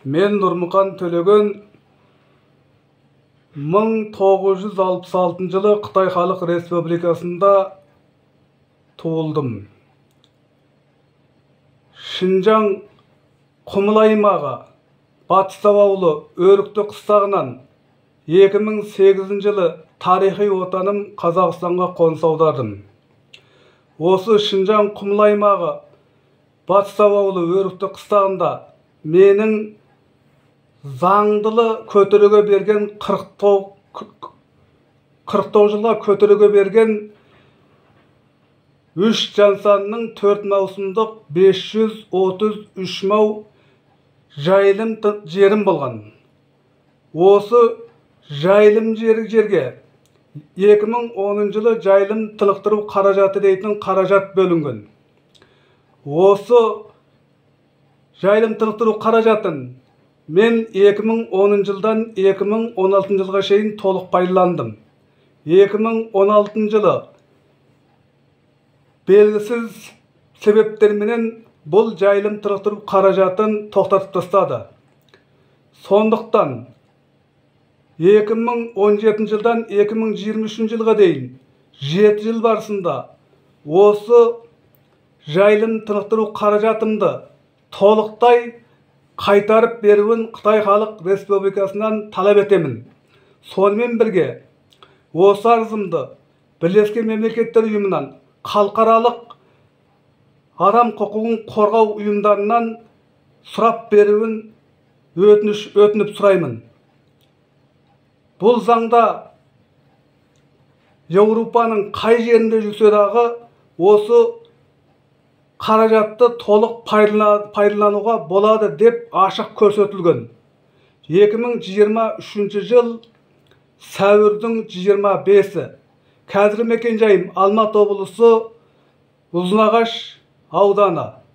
Мен Нұрмұқан Төлеген 1966 жылы Қытай Халық Республикасында туылдым. Шинжаң Құмыл аймағы Батыстау ауылы Өрікті қыстағынан 2008 жылы тарихи отаным Қазақстанға қоныс аудардым. Осы Шинжаң Құмыл аймағы Батыстау ауылы Өрікті қыстағында менің заңдылы көтеруге берген 49 жылға көтеруге берген 3 жансанның 4 маусымдық 533 мау жайылым жерім болған. Осы жайылым жерге 2010 жылы жайылым тынықтыру қаражаты дейтін қаражат бөлінген. Осы жайылым тынықтыру қаражатын мен 2010 жылдан 2016 жылға шейін толық пайдаландым. 2016 жылы белгісіз себептерменен бұл жайылым тынықтыру қаражатын тоқтатып тастады. Сондықтан 2017 жылдан 2023 жылға дейін 7 жыл барысында осы жайылым тынықтыру қаражатымды толықтай қайтарып беруін Қытай Халық Республикасынан талап етемін. Сонымен бірге, осы арызымды Бірлескен Мемлекеттер ұйымынан, халықаралық адам құқығын қорғау ұйымдарынан сұрап беруін өтініп сұраймын. Бұл заңда Еуропаның қай жерінде жүрсе дағы осы қаражатты толық пайдалануға болады деп ашық көрсетілген. 2023 жыл сәуірдің 25-і. Қазіргі мекен жайым Алматы облысы Ұзынағаш ауданы.